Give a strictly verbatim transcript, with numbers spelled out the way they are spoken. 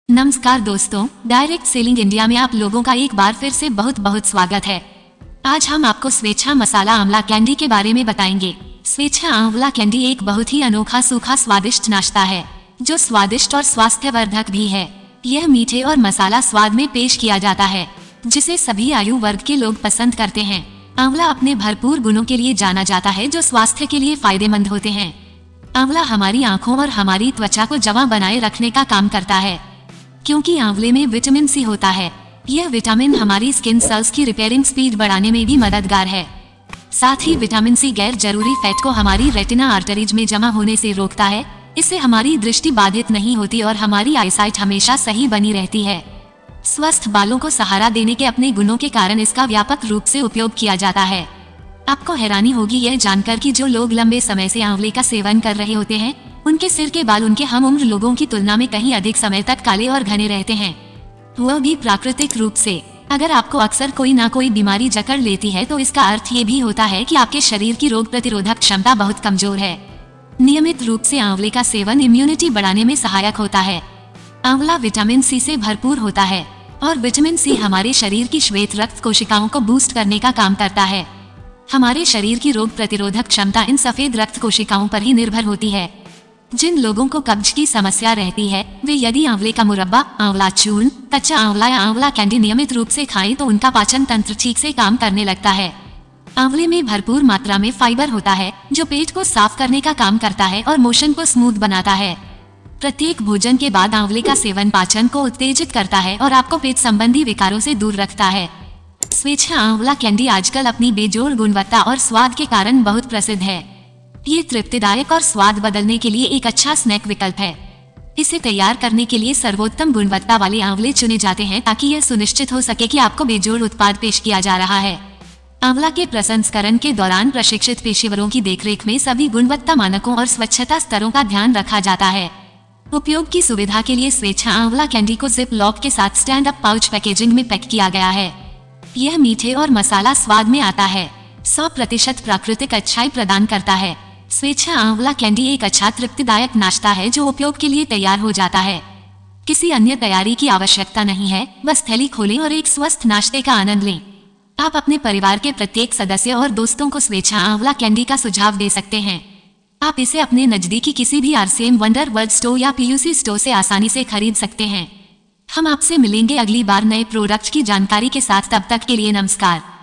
नमस्कार दोस्तों, direct selling India में आप लोगों का एक बार फिर से बहुत बहुत स्वागत है। आज हम आपको स्वेच्छा मसाला आंवला कैंडी के बारे में बताएंगे। स्वेच्छा आंवला कैंडी एक बहुत ही अनोखा सूखा स्वादिष्ट नाश्ता है जो स्वादिष्ट और स्वास्थ्यवर्धक भी है। यह मीठे और मसाला स्वाद में पेश किया जाता है जिसे सभी आयु वर्ग के लोग पसंद करते हैं। आंवला अपने भरपूर गुणों के लिए जाना जाता है जो स्वास्थ्य के लिए फायदेमंद होते हैं। आंवला हमारी आंखों और हमारी त्वचा को जवां बनाए रखने का काम करता है क्योंकि आंवले में विटामिन सी होता है। यह विटामिन हमारी स्किन सेल्स की रिपेयरिंग स्पीड बढ़ाने में भी मददगार है। साथ ही विटामिन सी गैर जरूरी फैट को हमारी रेटिना आर्टरीज में जमा होने से रोकता है। इससे हमारी दृष्टि बाधित नहीं होती और हमारी आईसाइट हमेशा सही बनी रहती है। स्वस्थ बालों को सहारा देने के अपने गुणों के कारण इसका व्यापक रूप से उपयोग किया जाता है। आपको हैरानी होगी यह जानकर कि जो लोग लंबे समय से आंवले का सेवन कर रहे होते हैं उनके सिर के बाल उनके हम उम्र लोगों की तुलना में कहीं अधिक समय तक काले और घने रहते हैं, वह भी प्राकृतिक रूप से। अगर आपको अक्सर कोई ना कोई बीमारी जकड़ लेती है तो इसका अर्थ ये भी होता है कि आपके शरीर की रोग प्रतिरोधक क्षमता बहुत कमजोर है। नियमित रूप से आंवले का सेवन इम्यूनिटी बढ़ाने में सहायक होता है। आंवला विटामिन सी से भरपूर होता है और विटामिन सी हमारे शरीर की श्वेत रक्त कोशिकाओं को बूस्ट करने का काम करता है। हमारे शरीर की रोग प्रतिरोधक क्षमता इन सफेद रक्त कोशिकाओं पर ही निर्भर होती है। जिन लोगों को कब्ज की समस्या रहती है वे यदि आंवले का मुरब्बा, आंवला चूर्ण, कच्चा आंवला या आंवला कैंडी नियमित रूप से खाएं तो उनका पाचन तंत्र ठीक से काम करने लगता है। आंवले में भरपूर मात्रा में फाइबर होता है जो पेट को साफ करने का काम करता है और मोशन को स्मूथ बनाता है। प्रत्येक भोजन के बाद आंवले का सेवन पाचन को उत्तेजित करता है और आपको पेट संबंधी विकारों से दूर रखता है। स्वेच्छा आंवला कैंडी आजकल अपनी बेजोड़ गुणवत्ता और स्वाद के कारण बहुत प्रसिद्ध है। ये तृप्तिदायक और स्वाद बदलने के लिए एक अच्छा स्नैक विकल्प है। इसे तैयार करने के लिए सर्वोत्तम गुणवत्ता वाले आंवले चुने जाते हैं ताकि यह सुनिश्चित हो सके कि आपको बेजोड़ उत्पाद पेश किया जा रहा है। आंवला के प्रसंस्करण के दौरान प्रशिक्षित पेशेवरों की देखरेख में सभी गुणवत्ता मानकों और स्वच्छता स्तरों का ध्यान रखा जाता है। उपयोग की सुविधा के लिए स्वेच्छा आंवला कैंडी को जिप लॉक के साथ स्टैंड अप पाउच पैकेजिंग में पैक किया गया है। यह मीठे और मसाला स्वाद में आता है, सौ प्रतिशत प्राकृतिक अच्छाई प्रदान करता है। स्वेच्छा आंवला कैंडी एक अच्छा तृप्तिदायक नाश्ता है जो उपयोग के लिए तैयार हो जाता है। किसी अन्य तैयारी की आवश्यकता नहीं है, बस थैली खोलें और एक स्वस्थ नाश्ते का आनंद लें। आप अपने परिवार के प्रत्येक सदस्य और दोस्तों को स्वेच्छा आंवला कैंडी का सुझाव दे सकते हैं। आप इसे अपने नजदीकी किसी भी आरसीएम वंडर वर्ल्ड स्टोर या पीयूसी स्टोर से आसानी से खरीद सकते हैं। हम आपसे मिलेंगे अगली बार नए प्रोडक्ट की जानकारी के साथ। तब तक के लिए नमस्कार।